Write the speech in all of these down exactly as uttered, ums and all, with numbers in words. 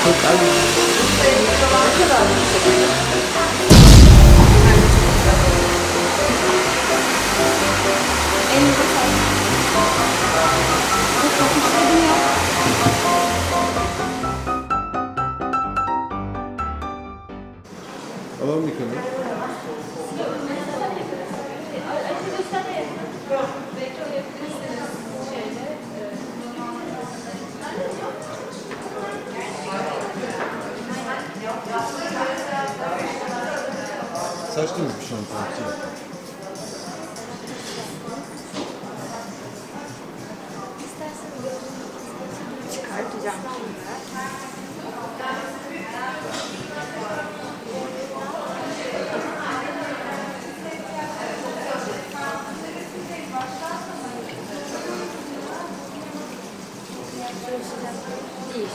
Alalım bir kadın. Saç temizlik bir şampuan. Çıkartacağım şimdi. Değil.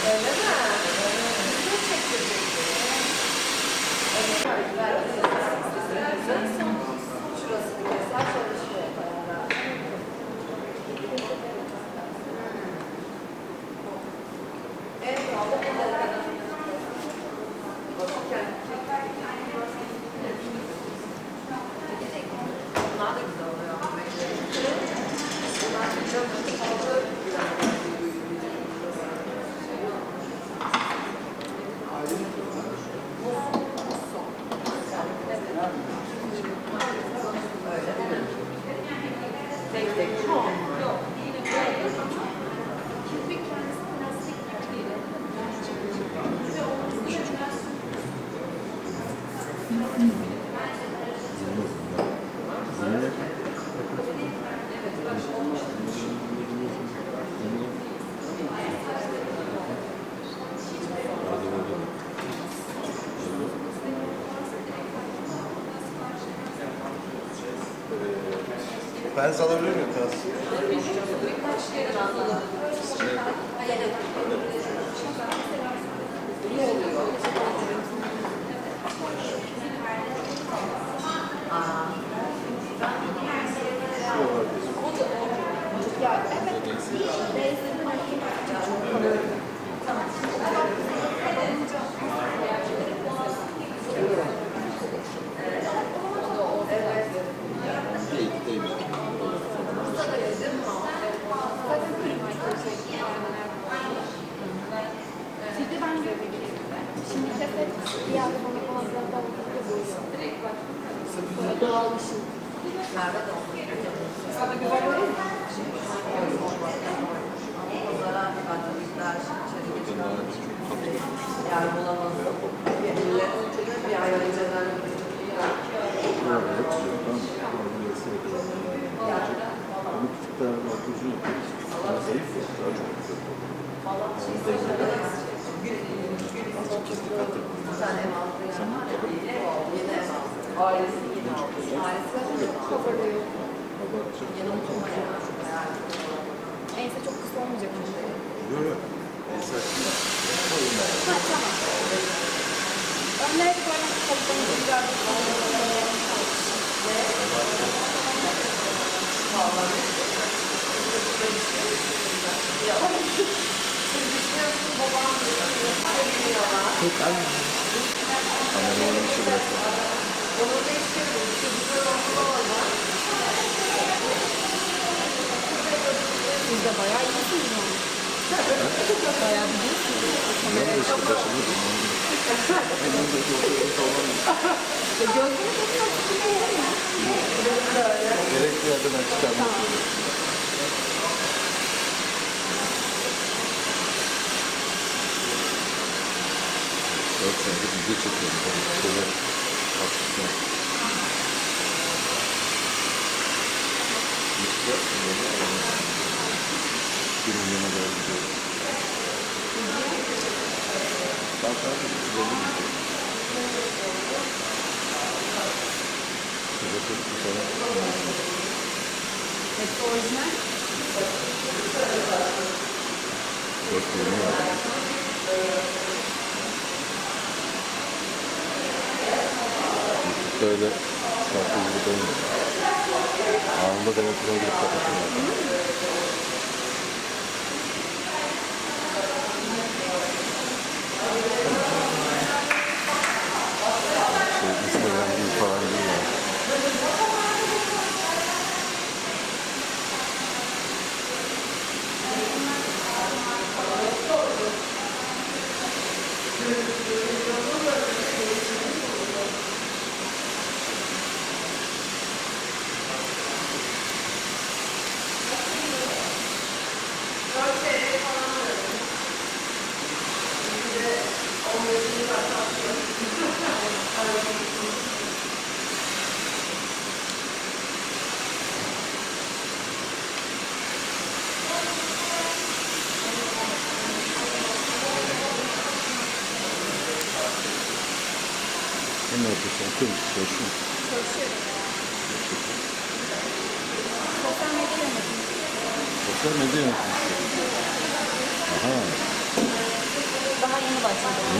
Öyle mi? Video çektirecektim. Şurası bir keser çalışıyor. Evet, bunlar da güzel oluyor. Bunlar da güzel oluyor. Tek tek. Ben alabilir miyim biraz? Doğal ışın. Nerede de olur? Sana güven verir mi? Onlara katılımlar içeri geçiyorlar. Yani bulamazsın. Millet bir ay önceler. Ama küçükler bakıcı daha zayıf ya, daha çok güzel. Azıcık kestik attık. Sen ev aldın ya. Yeni ev aldın. Ailesi yeni aldı. Ailesi Kabarda yok. yeni oturmaya. Neyse çok kısa olmayacak şimdi. Yok yok. En saçma. Ha tamam. Önleri böyle kalıplarını güzel bir Çok aynı. Kamerayı bir şey bırakalım. Onu da istiyorum. Çocuklar okula olmaz. Siz de bayağı iyisiniz yani. Bayağı biliyorsunuz. Ben de işte başımı hemen de oturuyorum falan. Gözünü tekrar tutmayalım mı? Gerekli yerden çıkarmak istiyorum. Dört senedir video çekiyorum. Böyle haklısın. İşte böyle günün yanına doğru gidiyoruz. Bak abi, güzel bir video. Şurada çok güzel. Hepsi orijinal. Dört yirmi var. Böyle şarkı gibi olmuyor. Anında demek ki girip kapatıyorlar. Şey, Instagram gibi falan değil yani. Ne yapıyorsun? Okuyor musun? Çalışıyor musun? Çalışıyorum. Sosyal medya yönetimi. Sosyal medya yöneticisi. Aha.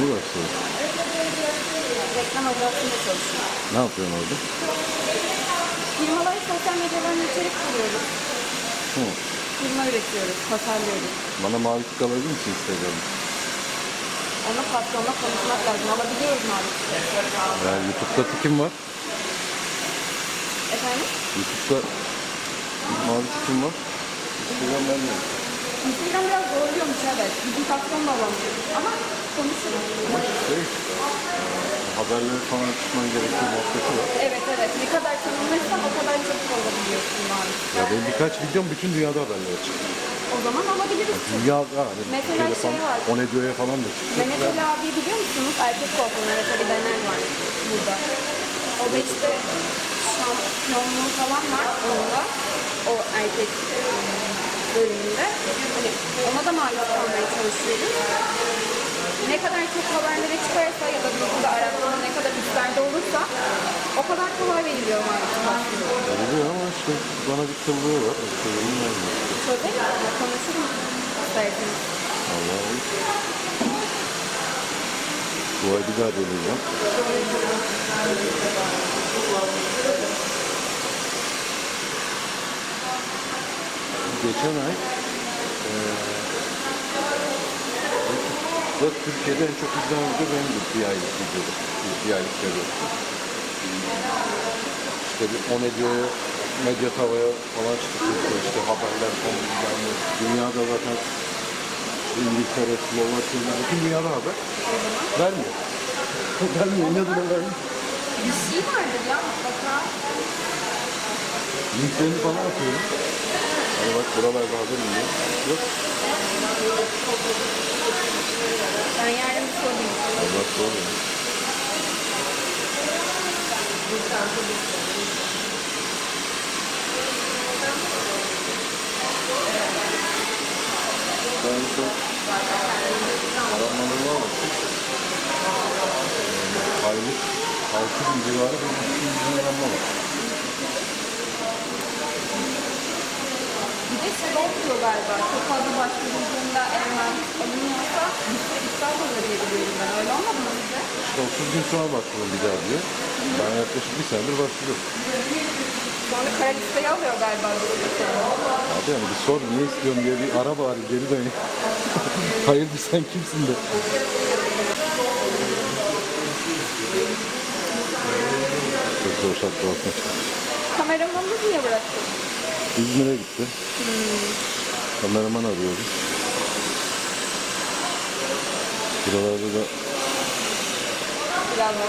Yeni başladı. Reklam ajansında çalışıyorum. Ne yapıyorsun orada? Firmalara sosyal medyalarına içerik kuruyoruz. Hı. Firma üretiyoruz, tasarlıyoruz. Bana mavi tık alabilir misin Instagram'da? Ona patronla konuşmak lazım. Alabiliyoruz mavi. Ya YouTube'da tikim var. Efendim? YouTube'da mavi tikim var. Instagram vermiyorum. Instagram biraz zorluyormuş evet. Bizim patron da alamıyor. Ama konuşuruz. Ama şey, haberleri falan çıkman gerektiği muhabbeti var. Evet evet. Ne kadar tanınırsan o kadar çok olabiliyorsun mavi. Ya benim birkaç videom bütün dünyada haberlere çıktı. O zaman alabiliriz. Dünya, yani Mesela Türkiye'de şey falan, var. on ediyorya falan da çıktı. Mehmet Ali abi biliyor musunuz? Erkek kuaförü evet Ali Bener var burada. O da işte şampiyonluğu falan var onunla. O erkek bölümünde. Hani ona da maruz kalmaya çalışıyoruz. Ne kadar çok haberlere çıkarsa ya da burada araştırma ne kadar üstlerde olursa o kadar kolay veriliyor maruz kalmıyor. Biliyor ama işte bana bir kıllığı var. Kıllığını vermiyor. Çözelim, konuşurum isterseniz. Allah'ım. Bu ay bir daha deneyeceğim. Geçen ay eee Türkiye'de en çok izlenen video benim de bir aylık videodu. Bir aylık periyodu. İşte bir on ediyorya, medya tavaya falan çıktık. İşte haberler falan izlenmiş. Dünyada zaten İngiltere, Slovakya, bütün dünyada haber. Vermiyor. Vermiyor. İnadına vermiyor. Bir şey vardır ya mutlaka. Linklerini falan atıyorum. Hani bak buralarda haber mi? Yok. Ben yarın bir sorayım. Allah sormuyor. Ben şu aranmalarına bakayım. Aylık altı bin civarı bir üç bin aranma var. Bir de şey oluyor galiba. Çok fazla başvurulduğunda eğer alınıyorsa iptal oluyor diye biliyorum ben. Öyle olmadı mı size? İşte otuz gün sonra başvurun bir daha diye. Ben yaklaşık bir senedir başvuruyorum. Sonra kara listeye alıyor galiba. Abi yani bir sor niye istiyorsun diye bir ara bari geri döneyim. Hayırdır sen kimsin de. Çok zor şartlar olsun. Kameramanı niye bıraktın? İzmir'e gitti. Hmm. Kameraman arıyordu. Buralarda da Biraz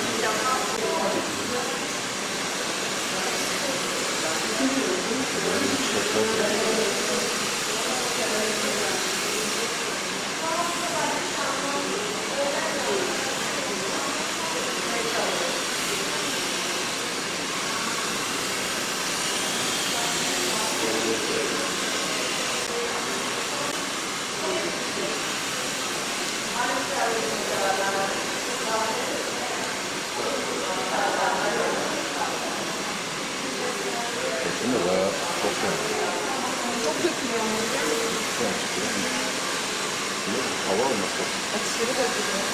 şimdi bayağı çok yani. çok dökülüyor mu? Şu an çıkıyor. Şimdi hava olması. Aşırı dökülüyor.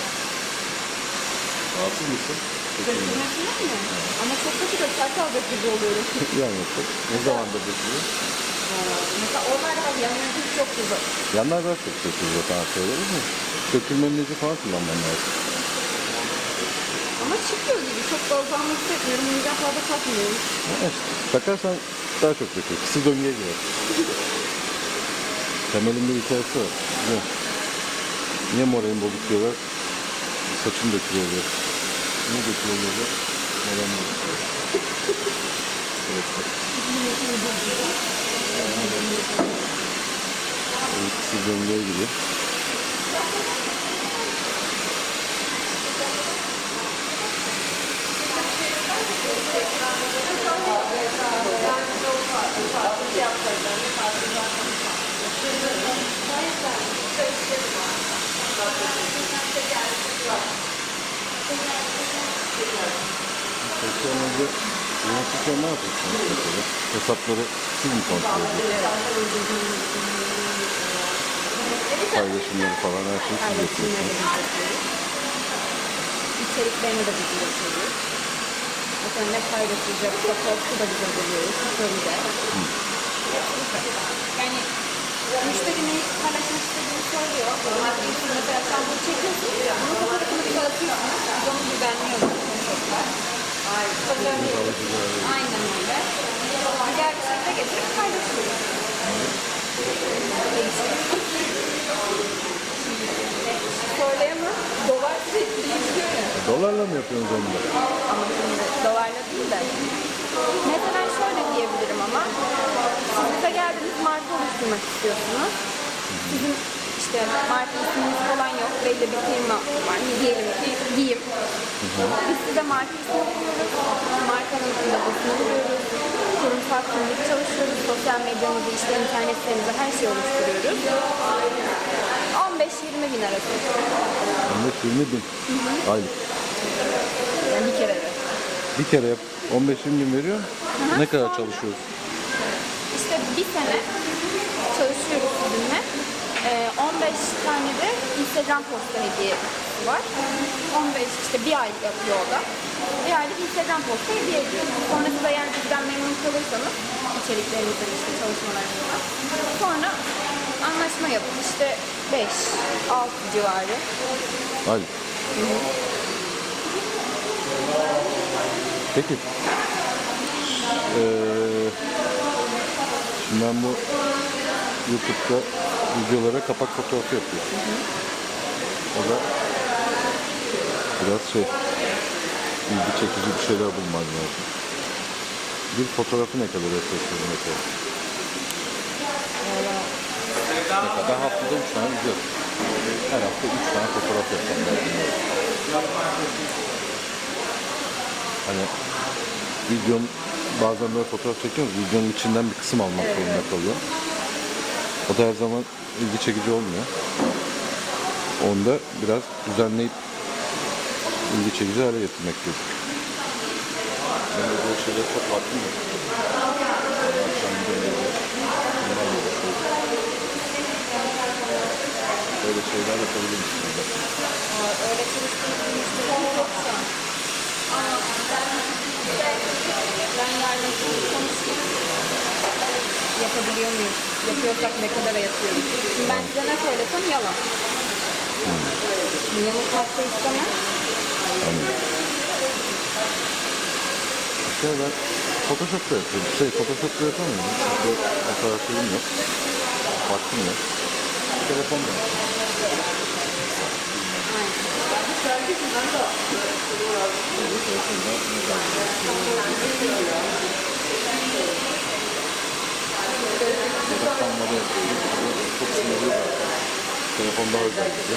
Rahatsız mısın? Dökülmesinden mi? Ama çok dökülüyor. Çarşal dökülüyor oluyorum. Yani ne zamandır dökülüyor? Mesela onlarda bak yanıyor çok güzel. Yanlar daha çok dökülüyor zaten söyleriz mi? Dökülmenizi falan kullanman lazım. Ama çıkıyor gibi. Çok da azalmak hissetmiyorum. O yüzden fazla takmıyorum. Ha işte, takarsan daha çok dökülüyor. Kısır döngüye girer. Temelinde bir hikayesi var. Niye? Niye moralin bozuk diyorlar? Saçın dökülüyor diyor. Niye dökülüyor diyorlar? Moralin bozuk. Evet. Evet, kısır döngüye giriyor. Peki önce yönetirken ne yapıyorsunuz mesela? Hesapları siz mi kontrol ediyorsunuz? paylaşımları falan her şeyi siz Paylaşımları yapıyorsunuz. biz yapıyoruz. İçeriklerini de biz üretiyoruz. Mesela ne paylaşılacak, fotoğrafı da biz hazırlıyoruz. Story'de. Yani müşteri ne paylaşmak istediğini söylüyor. Mesela sen bunu çekiyorsun, bunun fotoğrafını bize atıyorsun. Biz onu düzenliyoruz. Aynen öyle. Güzel bir şekilde getirip paylaşıyoruz. Söyleyemem. Dolar sürekli değişiyor ya. Dolarla mı yapıyorsunuz onu da? Ama şimdi dolarla değil de. Mesela şöyle diyebilirim ama. Siz bize geldiniz, marka oluşturmak istiyorsunuz. Sizin işte marka isminiz falan yok. Belli bir firma var. Diyelim ki diyeyim. Biz size marka ismi kuruyoruz. Markanın logosunu kuruyoruz. Kurumsal kimlik çalışıyoruz. Sosyal medyamızı, işte internet sitemizi, her şeyi oluşturuyoruz. on beş yirmi bin arası. on beş yirmi bin aylık. Yani bir kere de. Bir kere yap on beş yirmi bin veriyor. Hı hı. Ne kadar çalışıyoruz? İşte bir sene çalışıyoruz sizinle. Ee, on beş tane de Instagram posta hediyesi var. on beş işte bir ay yapıyor o da. Bir aylık Instagram posta hediye ediyoruz. Sonra siz eğer bizden memnun kalırsanız içeriklerimizden, işte çalışmalarımızdan, sonra anlaşma yapıp işte beş altı civarı. Aylık. Peki. Ee, şimdi ben bu YouTube'da videolara kapak fotoğrafı yapıyorum. O da biraz şey, ilgi çekici bir şeyler bulmam lazım. Bir fotoğrafı ne kadar yapıyorsunuz mesela? Mesela ben haftada üç tane video yapıyorum. Her hafta üç tane fotoğraf yapmam lazım. Hani videonun bazen böyle fotoğraf çekiyoruz, videonun içinden bir kısım almak zorunda kalıyor. O da her zaman ilgi çekici olmuyor. Onu da biraz düzenleyip ilgi çekici hale getirmek gerekiyor. Ben de böyle şeyler çok vaktim yok. Akşam gidiyorum. Bunlarla uğraşıyorum. Böyle şeyler yapabilir misiniz? Öyle çalıştığımız müşteriler yok şu an. Ama ben yarın konuşayım. Yapabiliyor muyuz? Yapıyorsak ne kadara yapıyoruz? Şimdi ben size ne söylesem yalan. Hmm. Yanılmakta istemem. Anladım. İşte ben Photoshop'ta yapıyorum. Şey, Photoshop'ta yapamıyorum. Çünkü o kadar şeyim yok. Vaktim yok. Telefonla yapıyorum. Telefonları yapıyorum. Çok sınırlı zaten. Telefon daha özel gibi.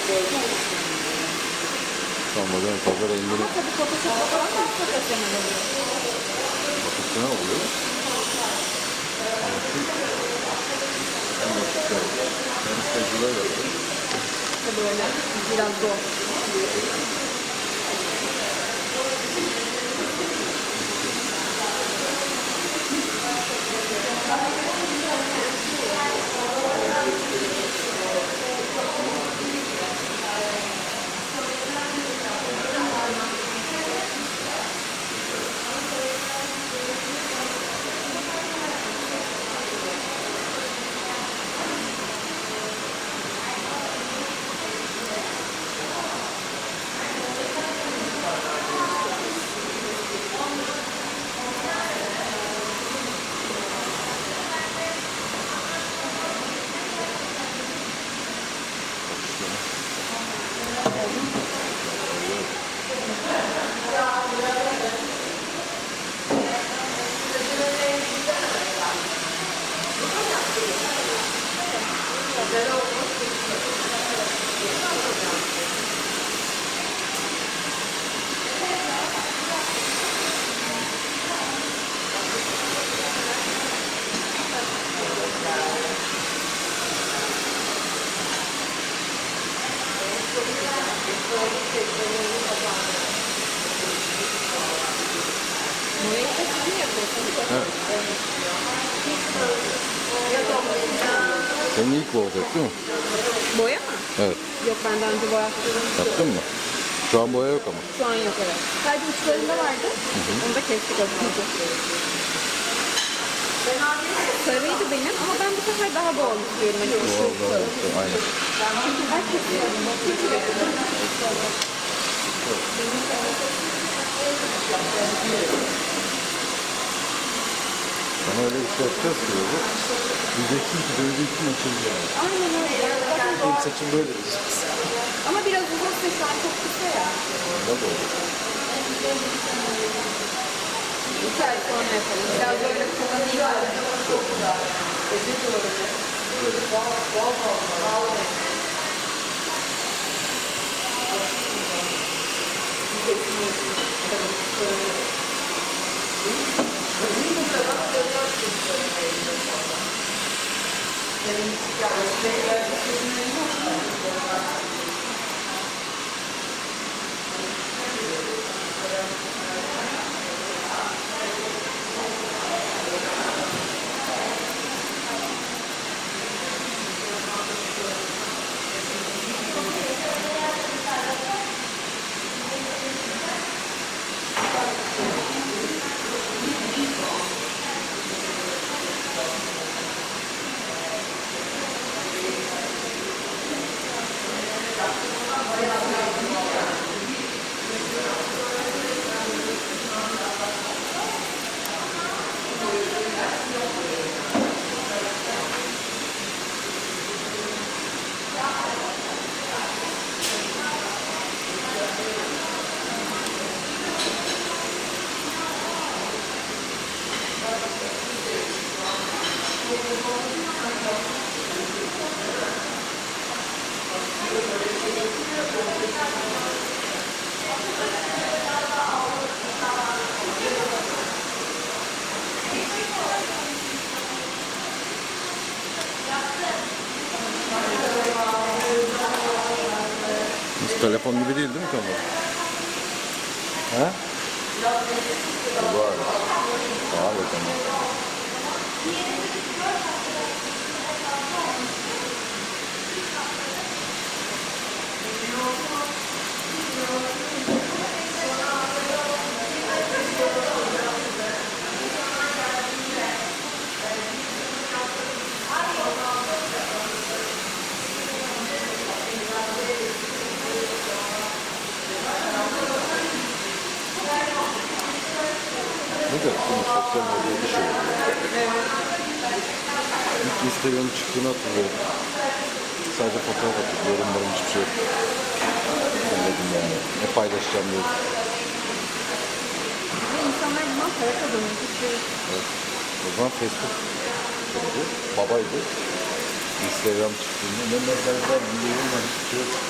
Sonunda en fazla rengini Ama tabii Photoshop'ta falan da profesyonel oluyor. profesyonel oluyor. Ama şu en basit şey. Ben tecrübe yapıyorum. Tabii öyle. Biraz zor. Senin ilk olacak değil mi? Boya mı? Evet. Yok, ben daha önce boya yaptım. Yaptın mı? Şu an boya yok ama. Şu an yok, evet. Sadece uçlarında vardı. Onu da kestik azıcık. Sarıydı benim ama ben bu sefer daha bol istiyorum. Hani ışıl sarı. Aynen. Çünkü herkes Sana öyle bir şey yapacağız ki böyle. Diyeceksin ki dövdüğün için yani. aynen öyle. Benim saçım böyle diyeceksin. Ama biraz uzaksa şu an çok kısa ya. Ne böyle? İki ay sonra yapalım. Biraz böyle kullanayım. Çok güzel. Teşekkür ederim. Telefon gibi değil değil mi kamera? He? Var. Daha da tamam. Ne kadar şimdi sosyal medyada şey oluyor. İlk Instagram'ın çıktığını hatırlıyorum. Sadece fotoğraf atıp yorumlarım hiçbir şey yok. Ben dedim yani ne paylaşacağım diye. Ve insanlar bundan para kazanıyor. Evet. O zaman Facebook oldu. Babaydı. Instagram çıktığında ne mesajlar, bir yorumlar hiçbir şey yok.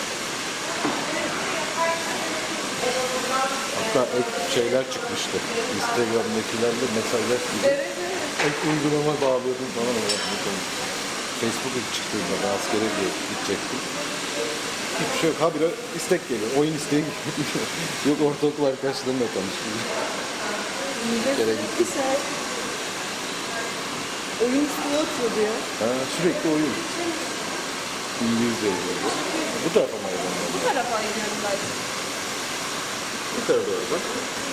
Hatta ek şeyler çıkmıştı. Instagram'dakilerle mesajlar gibi. Evet, evet. Ek uygulama bağlıyordum falan olarak. Facebook ilk çıktığında ben askere gidecektim. Hiçbir şey yok. Ha bir istek geliyor. Oyun isteği geliyor. Yok ortaokul arkadaşlarımla tanıştım. Kere gittim. Güzel. Oyun istiyor atıyor diyor. Ha, sürekli oyun. İngilizce yazıyor. Bu tarafa mı ayrılalım? Bu tarafa ayırıyorum ben. Bu tarafa doğru bak.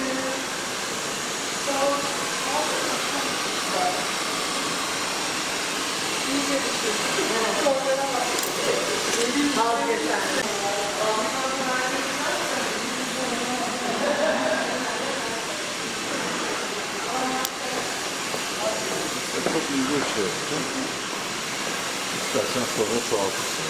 Çok iyi bir şey yaptım. İstersen sonra çoğaltırsın.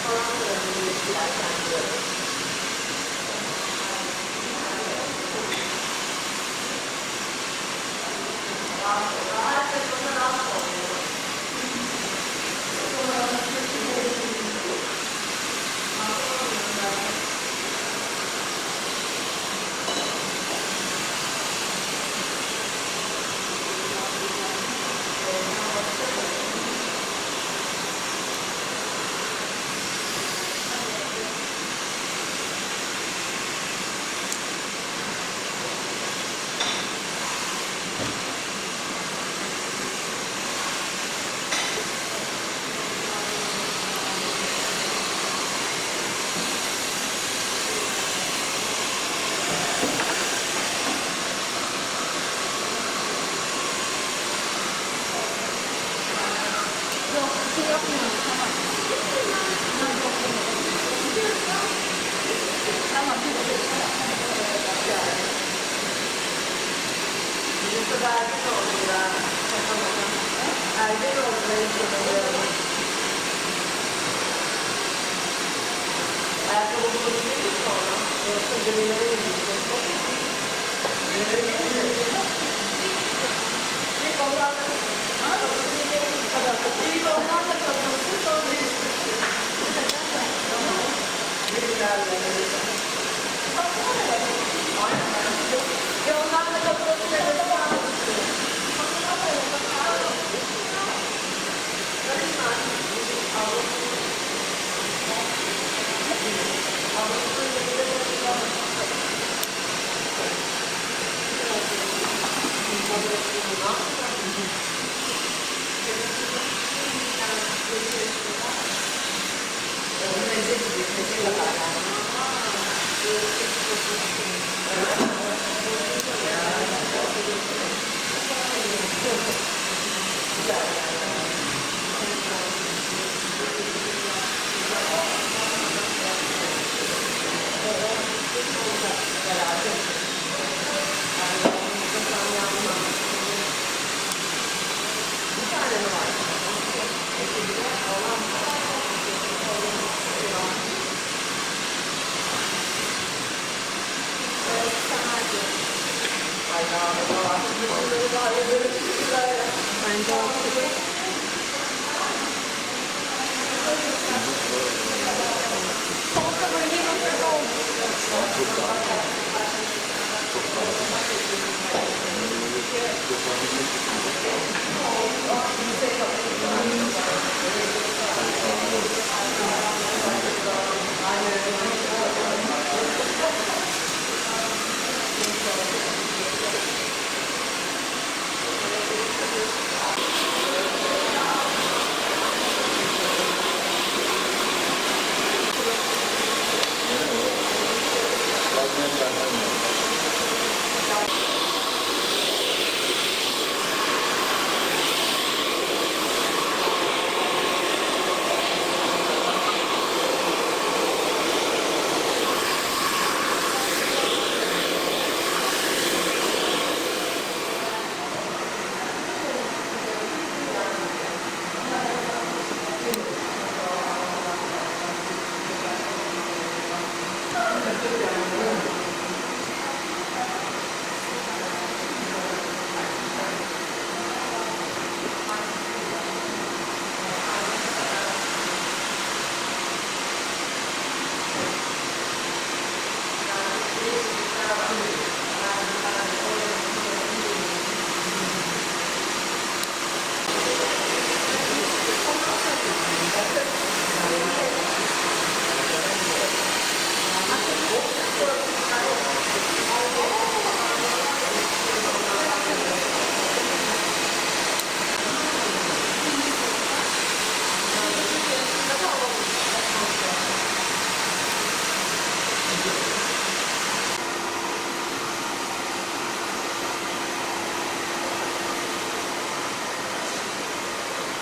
Bence oldu. Soğukta böyle bir noktada oldu. Şu an çok daha çok daha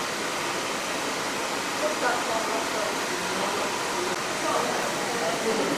Çok tatlı olmak.